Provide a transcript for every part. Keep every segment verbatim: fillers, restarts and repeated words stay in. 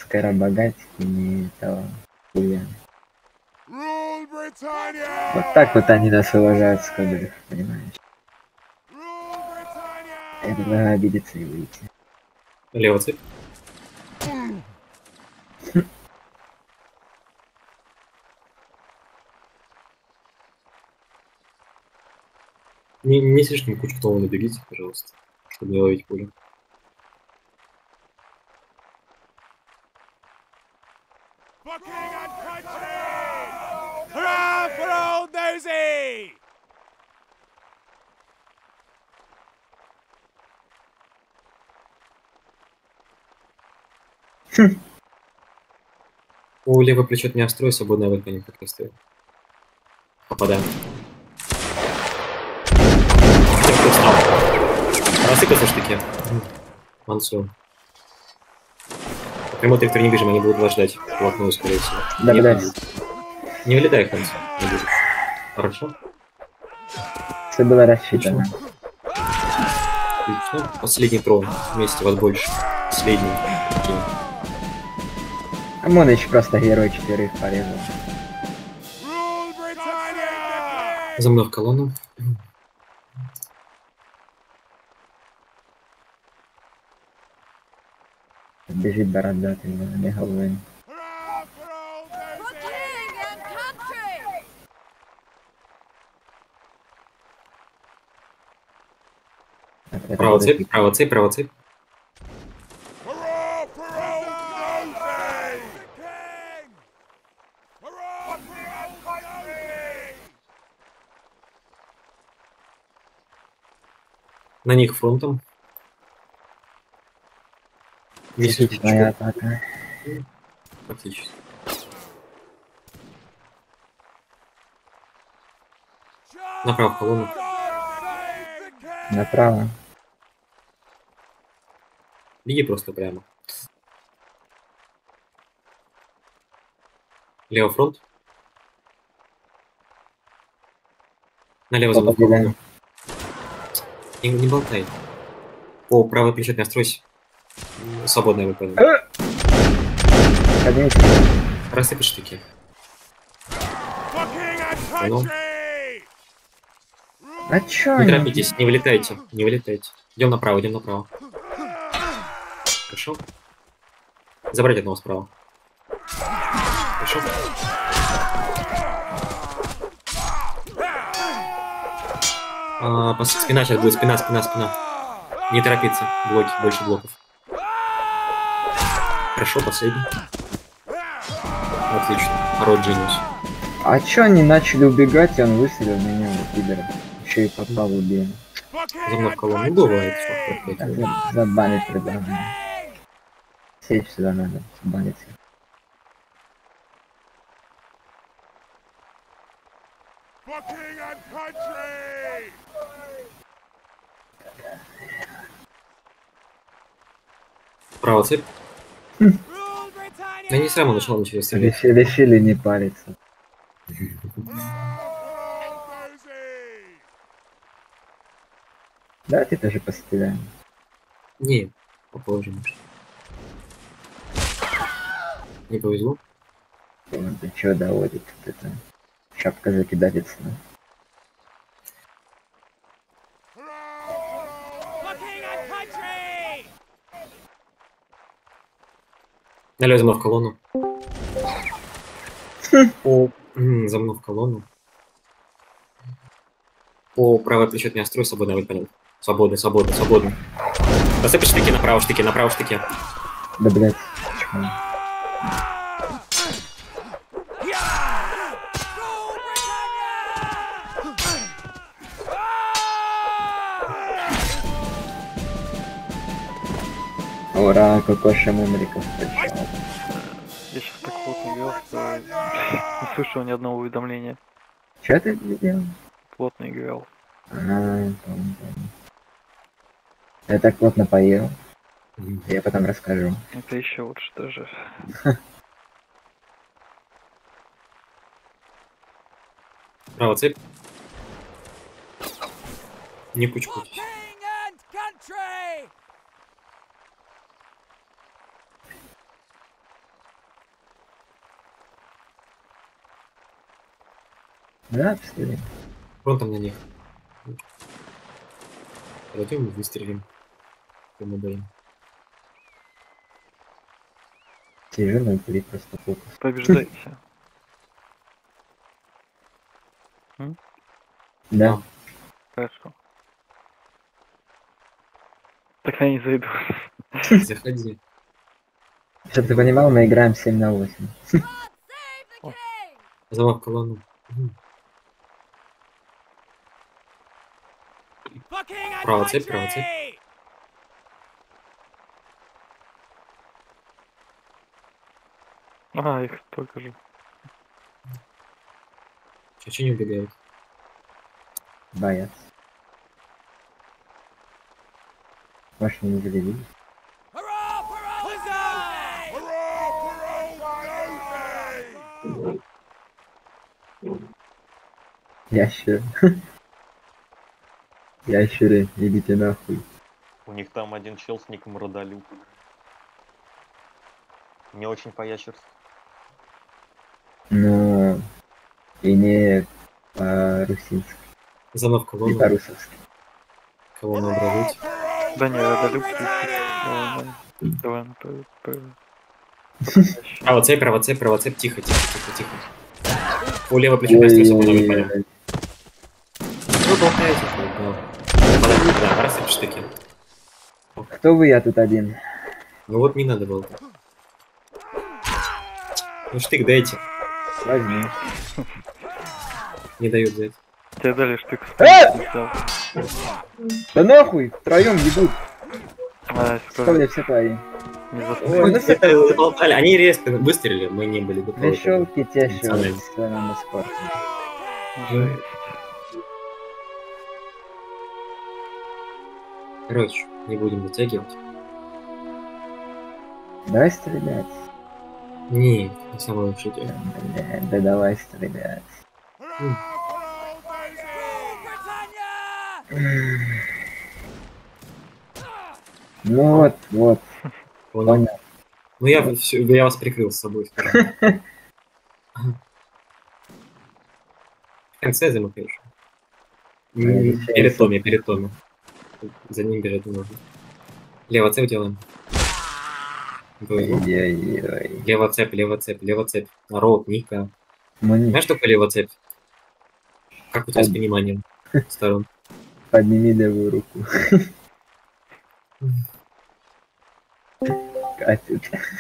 Скоробогатики не этого хуя. Вот так вот они нас уважают, Скобелев, понимаешь? Я предлагаю обидеться и выйти. Лево цепь. Не, не слишком кучку того набегите, пожалуйста, чтобы не ловить пулю. Хм. У левого плечо от меня строй, свободная война никак не стоит. Попадаем. Хотя кто встал. Рассыпаться штыки. Мансу. По прямой траектории не бежим, они будут вас ждать. Вплотную, скорее всего. Да, не, блядь. не вылетай, Ханс. Не будет. Хорошо. Все было рассчитано. Отлично. Последний трон. Вместе вас больше. Последний. Окей. Амоныч просто герой четверых порезал. За мной в колонну. Бежит бородатый, мегалоин. Право цепь, право цепь, право цепь. На них фронтом. Психичная атака. Отлично. Направо в колонну. Направо. Беги просто прямо. Лево фронт. Налево за мной в колонну. Не, не болтай. О, правое плечо от меня стройся. Свободное выполнение. Рассыпь штыки. Понял? А чё? Не торопитесь, не вылетайте, не вылетайте. Идем направо, идем направо. Хорошо. Забрать одного справа. Хорошо. А, спина сейчас будет, спина, спина, спина. Не торопиться, блоки, больше блоков. Хорошо, последний. Отлично, хорош Джиниус. А чё они начали убегать, и он выстрелил в меня, пидора. Еще и попал в убил. За мной в колонну бывает, что Забанить предлагаю. Сеть сюда надо, забанить. Право цепь. Хм. Я не с самого начала начали стрелять. Решили, решили не париться. Давайте тоже постреляем. Не, попозже, может. Не повезло. Ты чё доводит вот это? Шапка закидательства. Налево за мной в колонну. О, за мной в колонну. О, правое плечо от меня строй, свободный выполнен. Свободный, свободный, свободный. Посыпь штыки направо, штыки, направо, штыки. Да, блядь. Чё? Ура, Кокоша Мемриков пришел. Я сейчас так плотно играл, что не слышал ни одного уведомления. Чё ты делал? Плотно играл. А, помню, помню. Я так плотно поел. Я потом расскажу. Это еще лучше даже. Право цепь. Не кучкуйтесь. Да, обстреляем. Фронтом на них. Пойдем выстрелим. Мы боим. Тяжелый пули просто фокус. Побеждайте. Да. Хорошо. Так я не зайду. Заходи. Чтоб ты понимал, мы играем семь на восемь. Замок колонну. Мгм. Право цепь, право цепь. А, их только же. А че не убегают? Боятся. Машину не завели. Ящеры. Ящеры, идите нахуй. У них там один чел с ником Родолюб. Не очень по-ящерски. Но имеет по-русински Замок и колонну. по-русовски. Колонну образуйте. Да не, Родолюб тридцать. Давай, ну, по- по- Право цепь, право цепь, право цепь. Тихо, тихо, тихо, тихо. По лево плечо настрой свободно выпадем. Ой-ой-ой. Вы болтаете. Да, подожди, да, рассыпь штыки. Кто вы, я тут один? Ну вот не надо болтать. Ну штык дайте. Возьми. Не дают взять. Тебе дали штык. Э! Да нахуй, втроем едут. А, Что скажи, ли все твои? не Ой, застрелил. ну Это заболтали. Они резко выстрелили, мы не были готовы. Веселки тещут Эмоционально. с своим спортом. Жесть. Короче, не будем затягивать. Давай стрелять. Не, на самом лучшее Да, дело. блядь, да давай стрелять. Ну вот, вот, Понял. понял. Ну я, всё, я вас прикрыл с собой. В конце замыкаешь. Ой, Перед сейчас. Томи, перед Томи. За ним бежать не нужно. Лево цепь делаем. Вы- Ой-ой-ой. Лево цепь, лево цепь, лево цепь. Народ, Ника. Мани, Знаешь, что такое лево цепь? Как у тебя с Ой. пониманием сторон? подними левую руку. Катит.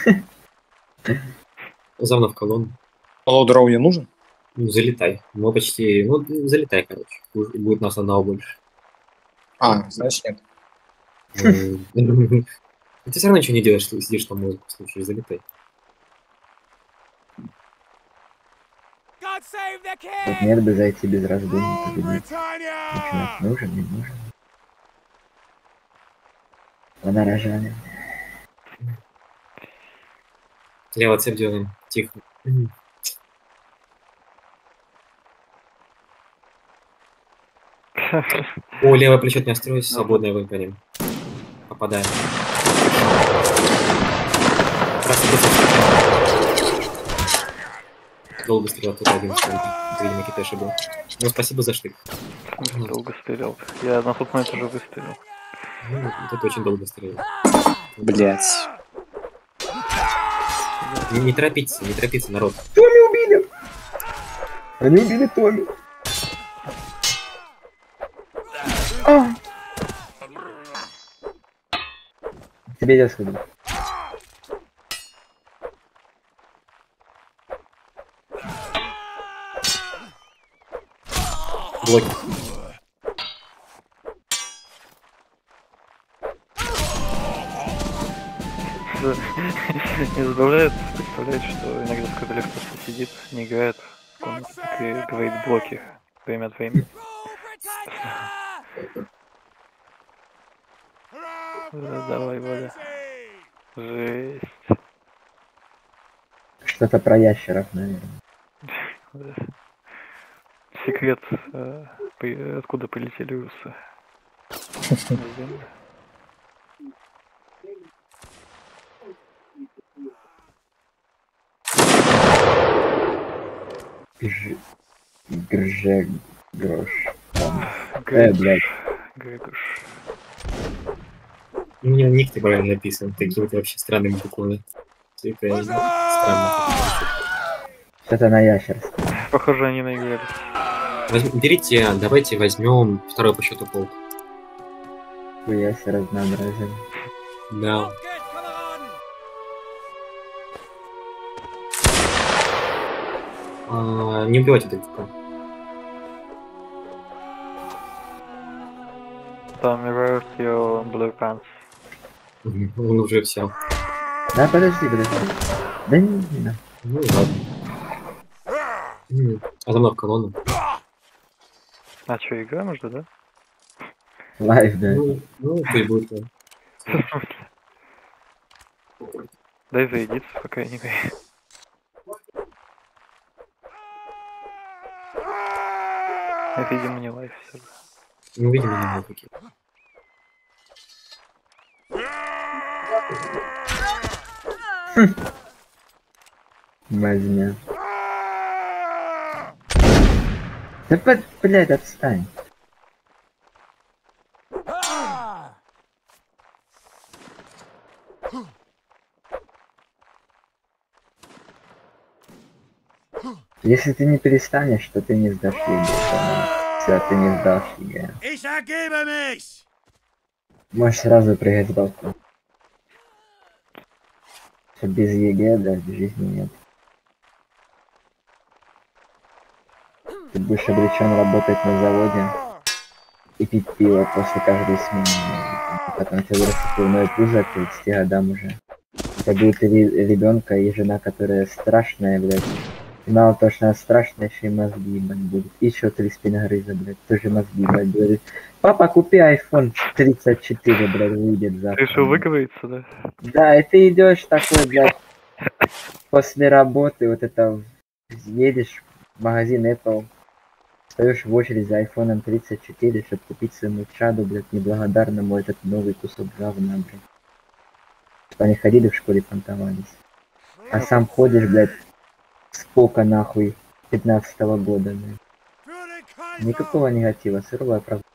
За мной в колонну. Алло, дроу нужен? Ну, залетай. Мы почти... Ну, залетай, короче. Будет будет нас одного больше. А, значит нет. Ну, ты все равно ничего не делаешь, сидишь там музыку слушаешь, залетай. Вот нет бы зайти без раздумий, победить. Начинать нужен, не нужен. Она рожали. Лево цепь делаем. Тихо. О, левое плечо от меня строить, свободное выпадем. Попадаем. Просыпаться. Долго стрелял, тут один стоит. Видимо, кипеш был. Ну, спасибо за штык. Долго стрелял. Я на тот момент уже выстрелил. Ну, вот это очень долго стрелял. Блять. Не, не торопитесь, не торопитесь, народ. Томми убили! Они убили Томми. А! Тебе я сходил. Блоки. Не забавляет представлять, что иногда в кабелях просто сидит, не играет в комнате и говорит блоки время от времени. Да, давай, Валя. Жесть. Что-то про ящеров, наверное. Секрет, э, при- откуда полетели усы. Ж- Грже... Грош. Там. Э, Грегуш. блядь. Грегуш. У меня ник неправильно написан, такими-то вообще странными буквами. Всё это странно. Что-то на ящерство. Похоже, они наигрались. Возьм- Берите, давайте возьмем второй по счету полк. Хуяси разнообразие. Да. А, не убивайте далеко. Там mirrors your blue pants. Мгм, Он уже все. Да, подожди, подожди. Да не, не, не. Ну и ладно. М, А за мной в колонну. А что, игра можно, да? Лайв, да. Ну, ну, пусть будет. да. Дай заедиться, пока я не играю. Это, видимо, не лайф все же. Ну, видимо, не могу такие. Возьмя. Да, под- блядь, отстань. Если ты не перестанешь, то ты не сдашь ЕГЭ. Все, ты не сдашь ЕГЭ. Ich ergebe mich! Можешь сразу прыгать с балкона. Что без ЕГЭ, да, жизни нет. Ты будешь обречен работать на заводе и пить пиво после каждой смены. Потом тебе вырастет пивное пузо к тридцати годам уже. Это будет ребенка и жена, которая страшная, блядь. И мало того, что она страшная, еще и мозги, ебать, будет. И еще три спиногрыза, блядь, тоже мозги, ебать, говорит. Папа, купи айфон тридцать четыре, блядь, выйдет завтра. Решил выговориться, да? Да, и ты идешь такой, блядь, после работы, вот это, едешь в магазин Apple, стоишь в очередь за айфоном тридцать четыре, чтобы купить своему чаду, блядь, неблагодарному этот новый кусок говна, блядь. Что они ходили в школе, понтовались. А сам ходишь, блядь, сколько нахуй пятнадцатого года, блядь. Никакого негатива, сырая правда.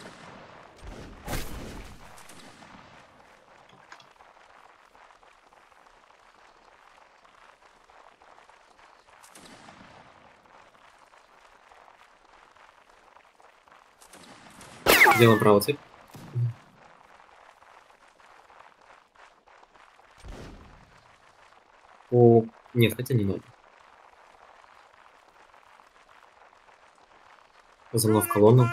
Делаем право цель. О, нет, хотя не надо. За мной в колонну.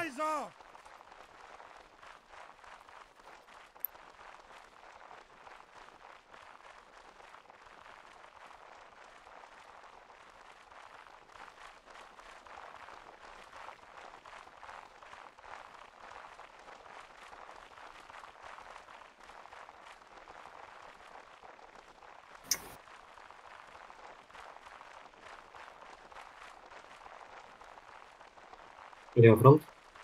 Левый фронт.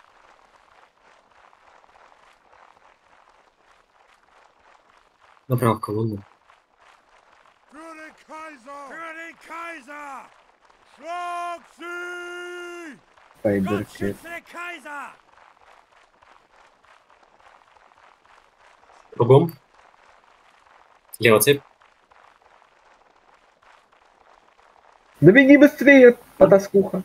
Направо в колонну. Für den Kaiser! Für den Kaiser! Schlag sie! Gott Пойдерки. schütze den Kaiser! Кругом. Лево цепь. Да беги быстрее, потаскуха.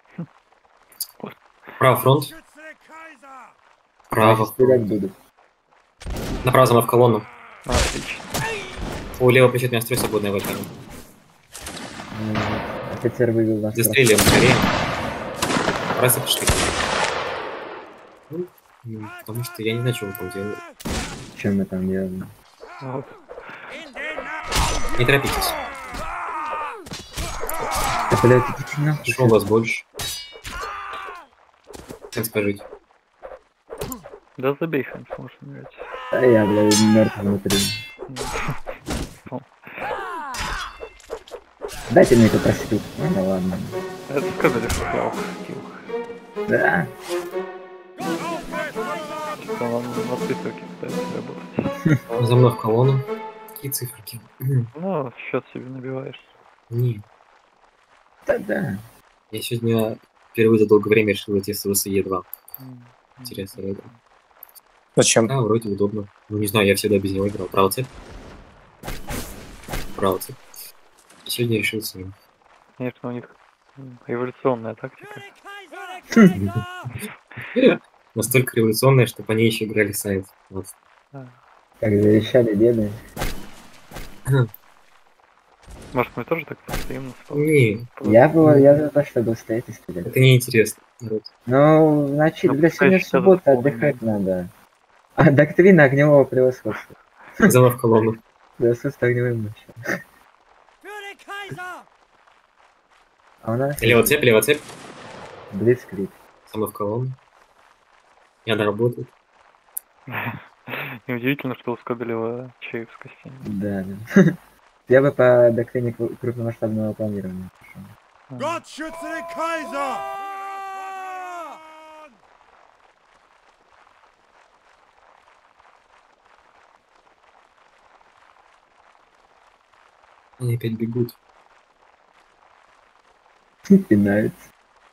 Право фронт. Schütze den Kaiser! Право. Стрелять будут. Направо за мной в колонну. Отлично. У левого плеча меня строй свободная в этом. М, Офицер вывел нас. Застрелим скорее. Раз и пошли. Ну, м, потому что я не знаю, что вы там делаете. Что мы там делаем? Вот. In den Nacken! Не торопитесь. Да, блядь, идите нахуй. Что у вас больше? Как скажите? Да забей, Хэнс, может умереть. Да я, блядь, мертв внутри. Дайте мне эту проститутку. Ну да ладно. Это сказали, что я охотил. Да. Что нам на циферке пытается работать. За мной в колонну. Какие циферки? Ну, счет себе набиваешь. Не. Да-да. Я сегодня впервые за долгое время решил идти с ВС Е два. М, Интересная игра. Зачем? Да, вроде удобно. Ну, не знаю, я всегда без него играл. Право цепь. Право цепь. И сегодня решил с ним. Конечно, у них м, эволюционная тактика. Настолько революционная, что по ней еще играли сайт. Вот. А, Как завещали деды. Может, мы тоже так постоим на стол? Не, Я был, я за то, чтобы стоять и стрелять. это неинтересно. народ. Ну, значит, Ну, для пускай сегодня сейчас суббота заполним. отдыхать надо. А доктрина огневого превосходства. Зала в колонну. Превосходство огневым мощью. А у нас Лево цепь, лево цепь. Блицкриг. Сама в колонну. И она работает. Неудивительно, что у Скобелева чай в костюме. Да, да. Я бы по доктрине кру- крупномасштабного планирования пошел. Gott schütze den Kaiser! Они опять бегут. Пинаются.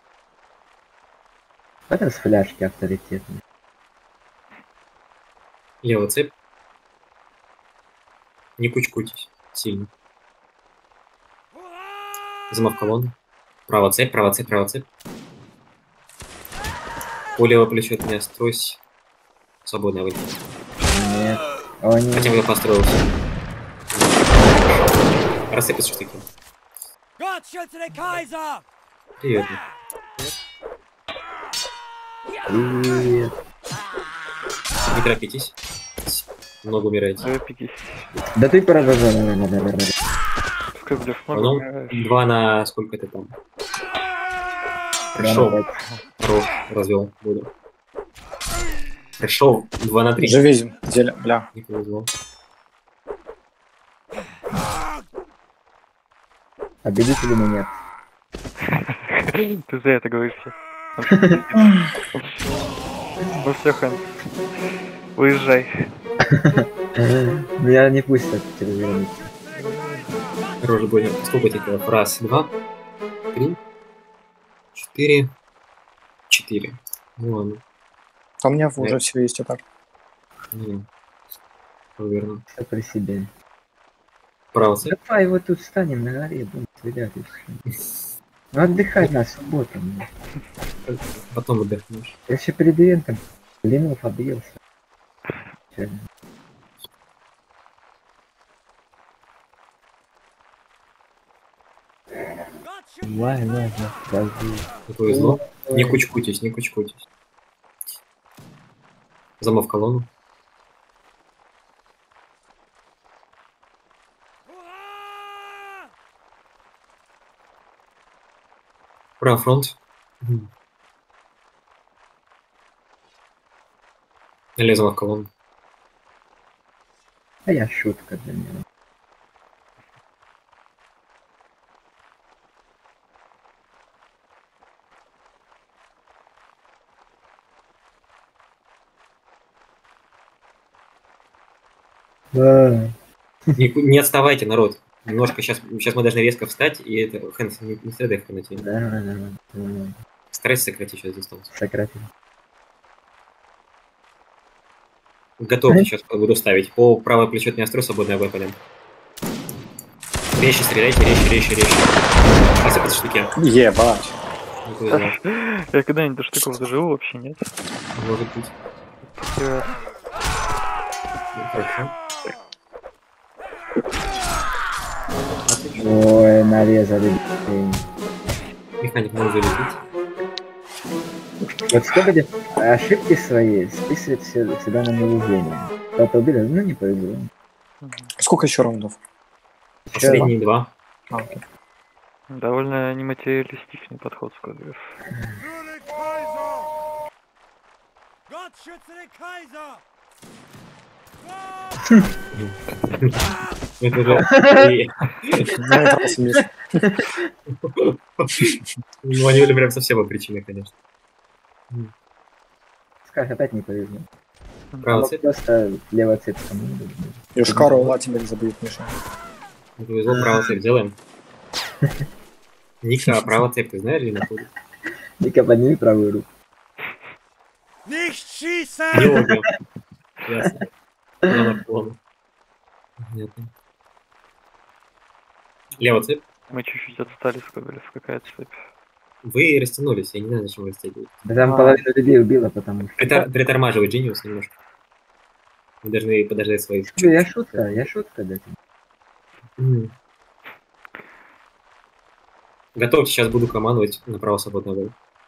Это с фляжки авторитетные. Лево цепь. Не кучкуйтесь сильно. Зама в колонну. Право цепь, право цепь, право цепь. По лево плечо от меня стройся. Свободно выйти. Нет. О, нет. Хотя бы я построился. Рассыпаться штуки. Gott schütze den Kaiser! Привет. Привет. Не торопитесь. Много умираете. Запикись. Да ты продолжай. Скобелев Ну, много умираешь. два на сколько это там? Хорошо. Хорош, развел. Буду. Хорошо. Два на три. Живизим. Деля. Бля. Не повезло. Победитель или нет? Ты зря это говоришь все. Ну все, Хэн. Уезжай. Меня не пустят через границу. Хорош, понял. Сколько этих? Раз, два, три, четыре, четыре. Ну ладно. А у меня уже все есть и так. Ну, наверное. Все при себе. Право цепь. Давай вот тут встанем на горе, будем стрелять и всё. Ну отдыхать на субботу. мне. Потом отдохнешь. Я еще перед ивентом блинов объелся. Чё? Давай, ладно, подожди. Не повезло. Не кучкуйтесь, не кучкуйтесь. Зама в колонну. Право фронт. Лезла в колонну. А я шутка для него. Да. Не, не отставайте, народ. Немножко сейчас, сейчас мы должны резко встать, и это... Хэнс, не, не стреляй в темноте. Да, нормально, нормально. Старайся сократить сейчас дистанцию. Сократил. Готов, сейчас буду ставить. По правое плечо от меня строй, свободный огонь по ним. Резче стреляйте, резче, резче, резче. Посыпаться штуки. Ебать. Не повезло. Я когда-нибудь до штыков доживу, вообще нет. Может быть. Я- Ну, хорошо. Отлично. Ой, нарезали. блин. Механик может залететь. Вот сколько где ошибки свои списывает все- всегда на невезение. Кто-то убили, ну не повезло. Сколько еще раундов? Последние два. А, окей. Довольно нематериалистичный подход, Скобелев. Für den Kaiser! Gott schütze den Kaiser! Это же... и- Ну, это раз, Миш. Ну, они были прям совсем по причине, конечно. Скажешь, опять не повезло. Право Мог цепь. просто лево цепь кому Йошкару Алла тебя не забудет, Миша. Не повезло, право цепь делаем. Ника, право цепь, ты знаешь, где находится? Только подними правую руку. Nicht schießen! Георгий. Ясно. Я на полу. Понятно. Лево цепь. Мы чуть-чуть отстали, Скобелев, какая цепь. Вы растянулись, я не знаю, зачем вы растягиваете. Да там А. половину людей убило, потому что... Притор- Притормаживай Genius немножко. Вы должны подождать своих. Чё, я шутка, я шутка, да. М. Готовьте, сейчас буду командовать направо свободный огонь.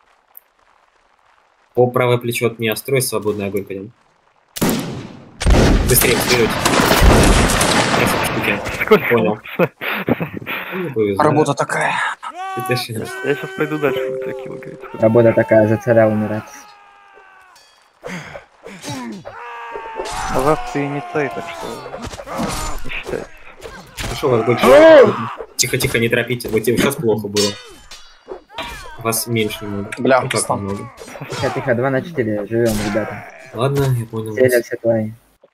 По правое плечо от меня строй, свободный огонь пойдем. Быстрее, вперед. Красавчик, штуки. Сколько? Понял. Ну, повезло. Работа такая. Это ж- Я сейчас пойду дальше, вы такие говорит. Работа такая, за царя умирать. Назад ты не цей, так что не считается. Хорошо, вас больше. Тихо-тихо, не торопите. Вот тебе сейчас плохо было. Вас меньше немного. Бля, Ну, как встал. немного. Тихо, тихо, два на четыре, живем, ребята. Ладно, я понял. Цели вас. все твои.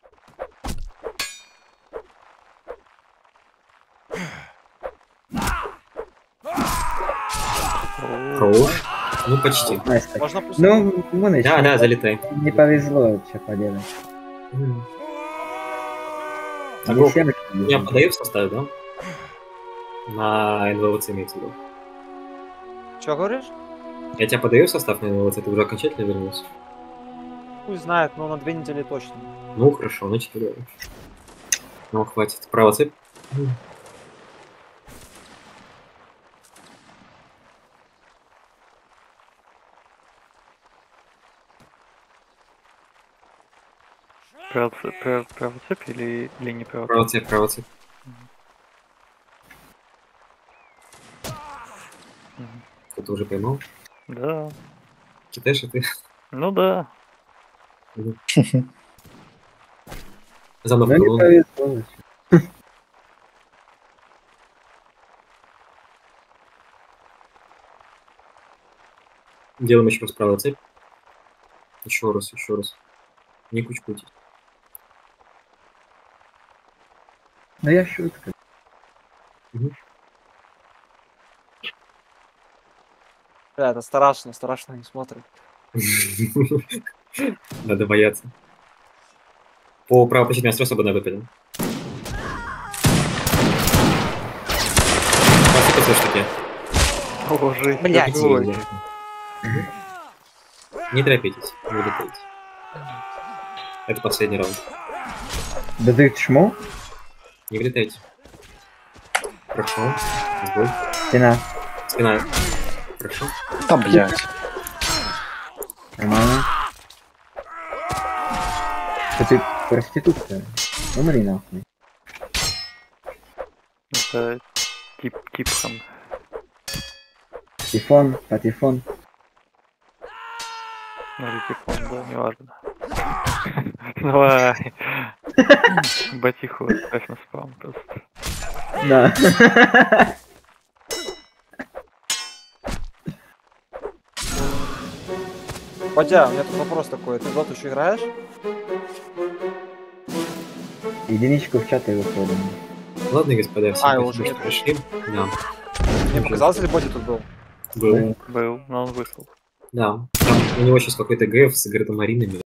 Хорош. Ну, почти. Найс, так. Можно пусть... Ну, вон еще. Да, да, залетай. Не повезло, что поделать. М. Не Огонь. всем это Меня повезло. подаю в состав, да? На эн вэ вэ цэ имеется в виду. Че говоришь? Я тебя подаю в состав на эн вэ вэ цэ, ты уже окончательно вернулся? Пусть знает, но на две недели точно. Ну, хорошо, значит, давай. Ну, хватит. Право цепь. М. Право цепь, право, право цепь или, или не право Право цепь? цепь, право цепь. Мгм. Кто-то уже поймал. Да. Китаешь, а ты? Ну да. За мной Ну, не колонну. повезло. вообще. Делаем еще раз правую цепь. Еще раз, еще раз. Не кучкуйтесь. Ну, я шутка. Бля, это страшно, страшно не смотрит. Надо бояться. По правой плечу настрой свободно выпадем. Посыпаться штуки. О, жесть. Блядь. какой. Не торопитесь, не вылетайте. Это последний раунд. Да ты чмо? Не вылетайте. Хорошо. Сбой. Стена. Спина. Хорошо. Да, блядь. Нормально. Что ты проститутка? Умри нахуй. Это тип Типхан. Тифон, патефон. Ну или Типхон, да, неважно. Давай. Батиху оставь на спам просто. Да. Бодя, у меня тут вопрос такой. Ты в доту еще играешь? Единичку в чат и выходим. Ладно, господа, все А, его спасибо, уже что пришли. Да. Мне показалось, или Бодя тут был? Был. Был, но он вышел. Да. Там у него сейчас какой-то гэф с гардемаринами.